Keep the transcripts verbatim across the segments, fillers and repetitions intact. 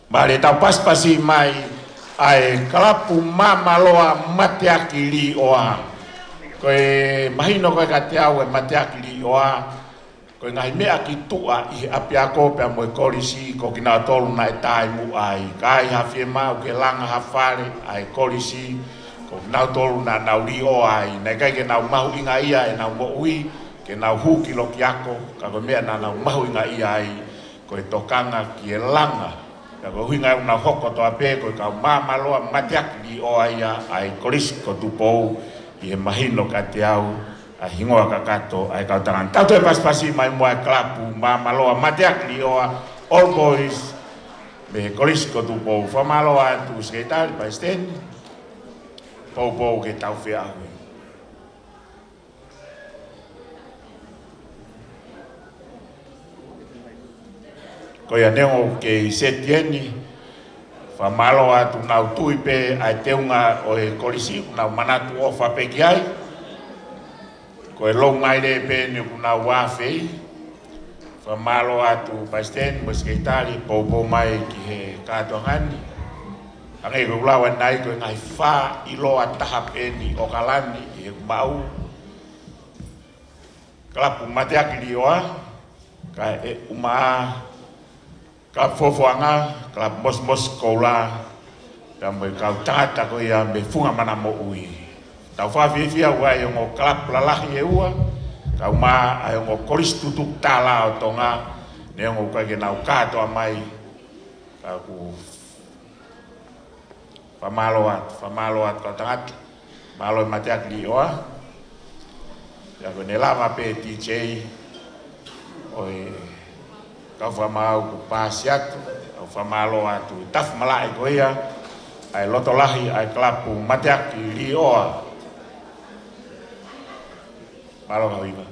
Mare tau paspasi mai ai kalapu mamaloa mateaki li oa. Koe mahino koe ka te au e mateaki li oa. Koe ngai mea ki tua i api ako pe mo e kolisi ko ki na tolu na e tai mu ai. Kai hafie mau ke langa hafare ai kolisi ko na tolu na nauri o ai. Nei kai ke nau mahu inga ia e nau mo ui ke nau hu ki lo ki ako. Ka koe mea na nau mahu inga ia ai. Koe tokanga ki e langa. Ka koe huinga una hoko to ape koe kau mamaloa mateaki li oa ia ai kolisi ko tupou i he mahino ka te au. A hingoa ka kato ai kau tangan tau te paspasi mai moa klapu mamaloa mateaki li oa All Boys me kolisi ko tupou whamaloa tu sketari pa sten pou pou ke tau whea hui. Koia nengo ke i setieni whamaloa tu nau tuipe ai teunga o e kolisi nau manatu o whapeki ai. Koe long mai re pe ni kuna wafei fa malo atu pasten mosketari popo mai ki he katongani angai ko lawa nai ko ngai fa i lo atahap eni o kalani e bau klapu mateaki lioa ka e uma ka fofoanga klap mos mos kola tambe ka tata ko ia me funga mana mo ui. Tau whawhiwhia ua e ongo klap lalahi e ua, kau maa e ongo koris tutuk tala o tonga, ne ongo kage nau katoa mai, kau ku whamaloat, whamaloat kau tangat, malo e mateaki li oa, ya ko ne lama pe T J, oi kau whamau ku pasiatu, kau whamaloat tu taf malai ko ia, ai loto lahi ai klapu mateaki li oa. Malo kau iba.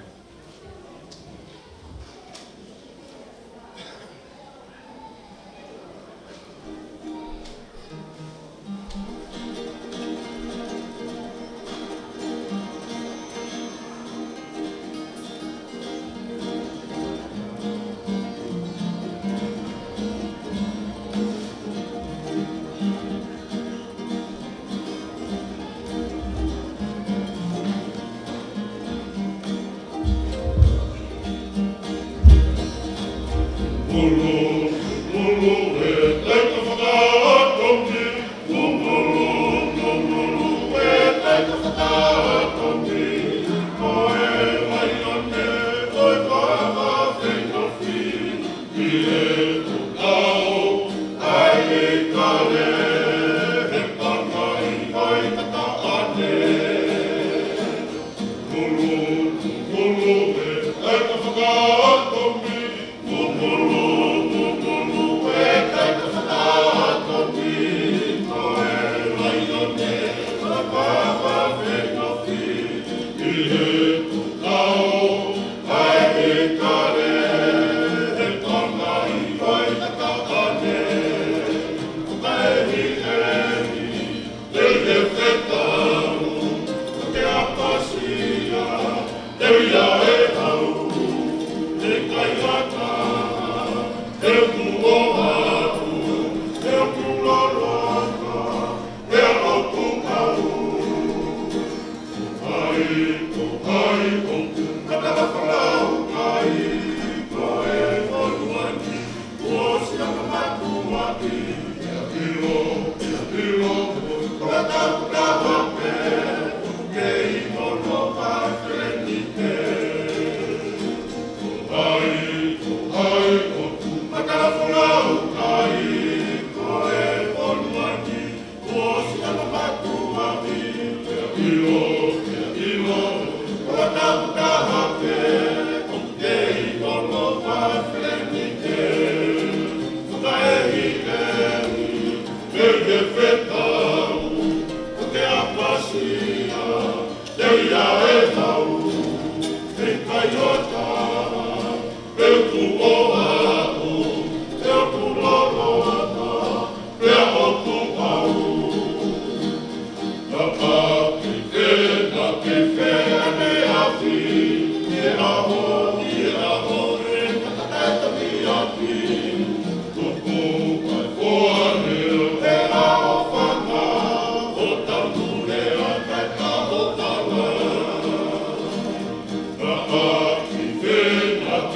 Eu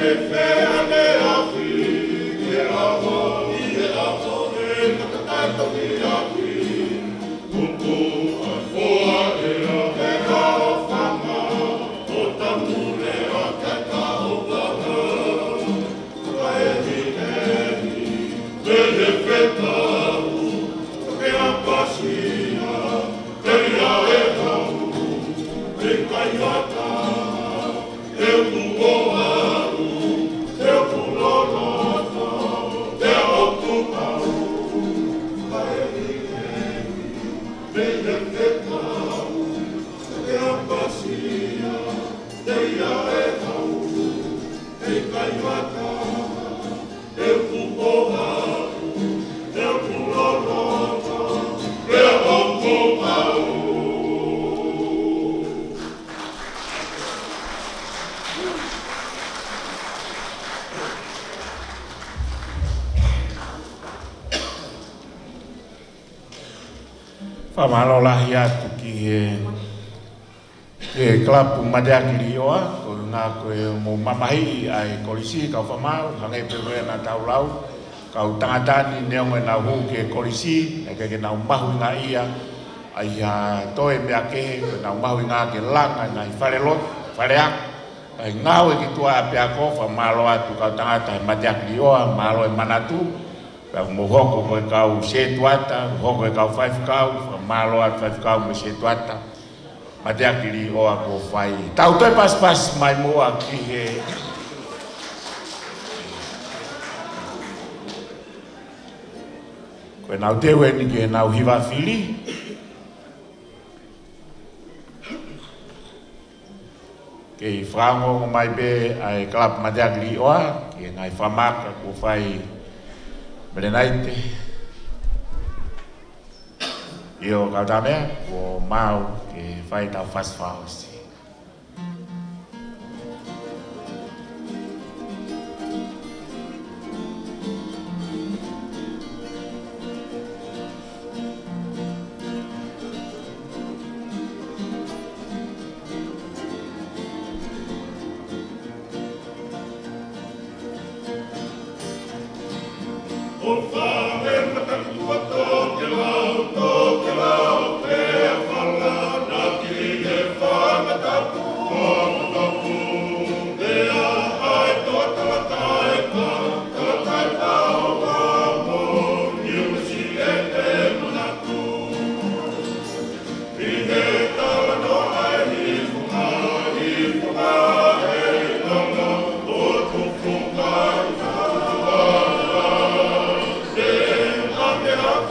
Whamalola hi atu ki he e klapu Matiakili oa, ko ngā koe mō mamahi ai kolisi kau whamau, hangai pewe na tau lau, kau tangatani neongo na hū ke kolisi, e ke nau mahu ngā ia, ai ha toe mea kehe, ko nau mahu ngā ke langa, ngā i whare lot, whare ak, ai ngāu e ki tua a pia ko, whamalo atu kau tangata he Matiakili oa, malo e manatu, kau mo hoko koe kau se tuata, hoko e kau five kau, malo atu five kau mo se tuata, Matiakili oa ko whai. Tau toi pas pas mai mua ki he koe nau tewe ni ki he nau hiwa whili. Kei whango mai be ai klap Matiakili oa, ki ngai whamaka ko whai merenaite. Io kau tamea, ko mau ke whai tau fast fast. Yeah.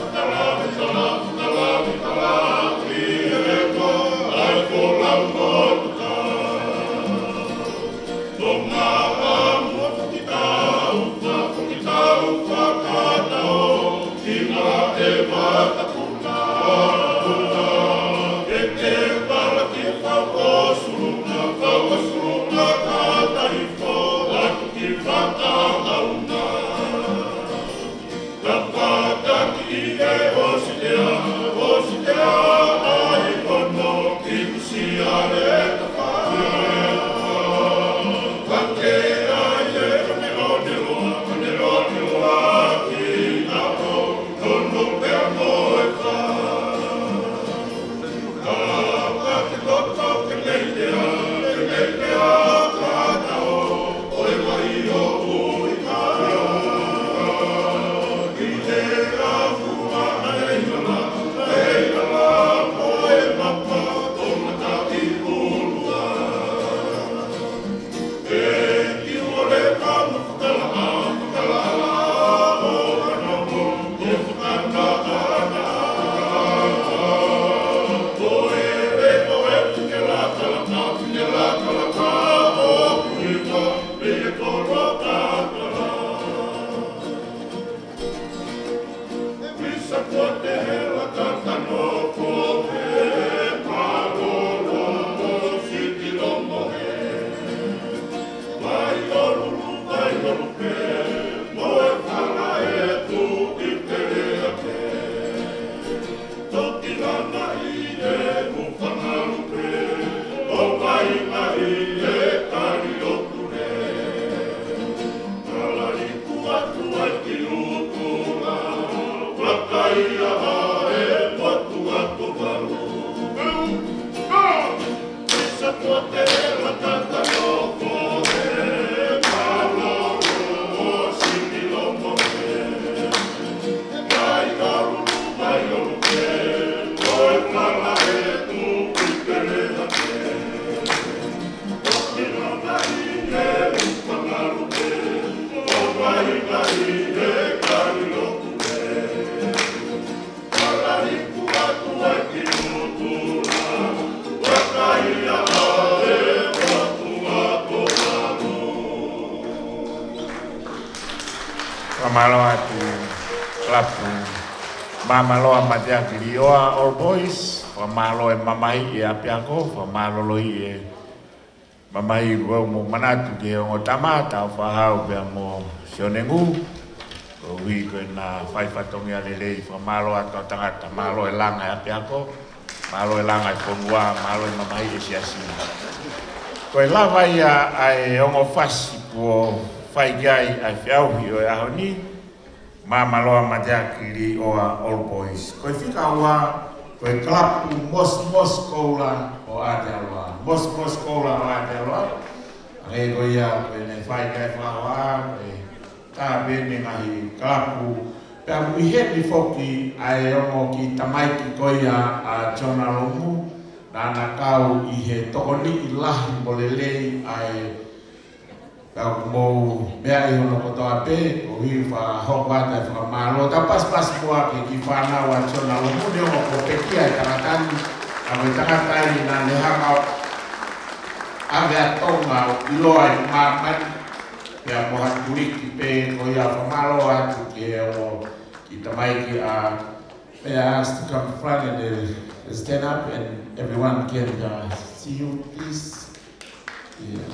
Whamaloa tu klapu Mamaloa Matiakiri oa All Boys. Whamaloa e mamai e apiako. Whamaloloi e mamai rua mo manatu ke o tamata o whahau pia mo sionengu. Ko hui koe na whaifatongi alelei whamaloa tau tangata. Malo e langa e apiako. Malo e langa e whonua. Malo e mamai e siasi. Koe lawa ia ai ongo whasi po whaigai ai whiauhi o e ahoni. Mamaloa Matiakiri oa All Boys. Koe whika ua koe klapu Mos Mos Koula o Aotearoa. Mos Mos Koula o Aotearoa. Ange koe ia koe ne whaigai whaoa. Koe tā bene ngahi klapu. Pea mui hepi foki ai ongo ki tamaiki koe ia a Jona Lomu. Nana kau i he tokoni i lahi molelei ai kau mou mea i hono kotoa pe o hi wha hokwata e whakamalo. Ta pas pas mua ki ki whanau a Jona Lomu ne ongo ko pekia e tangatani a me tangatai na ne hanga ave a tonga i loa i mamani pea moha kuriki pe ko ia whamalo atu ki e o ki tamaiki a may I ask to come front and uh, stand up and everyone can uh, see you, please. Yeah.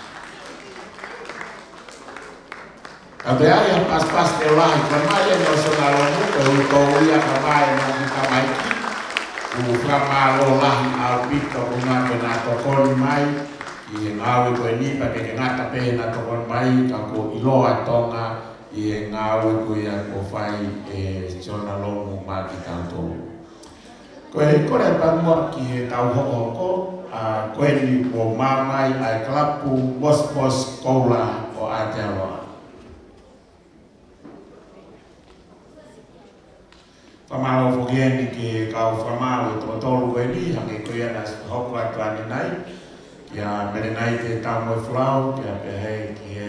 Abe ai pas pas te lai, kamai no sona lomu, ko ko ia kamai no kamai. U kamalo lahi au pito una na to kon mai, i ngawe ko ni pa ke ngata pe na to kon mai ka ko iloa tonga. I ngawe ko ia ko fai e Jona Lomu ma ki tanto. Ko e kore pa mo ki e tau hoko ko a ko ni po mamai ai klapu Mos Mos Koula o Aotearoa. Whamalo fogieni ki kau whamalo to tolu ko ni hange ko ia nas hoko atu ani nai. Kia mele nai te tamo e flau kia pe hei ki e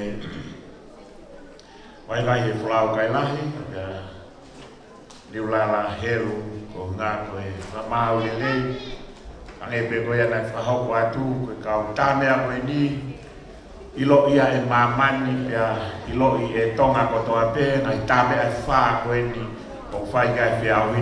Wai lai e flau kai lahi, ka liulala heru ko ngā koe whamau lelei. Ange pe koe ana whahoko atu, koe kau tāmea koe ni. Ilo ia e mamani, pia ilo i e tonga kotoa pe, ngai tāmea e whā koe ni, ko whaikai whiau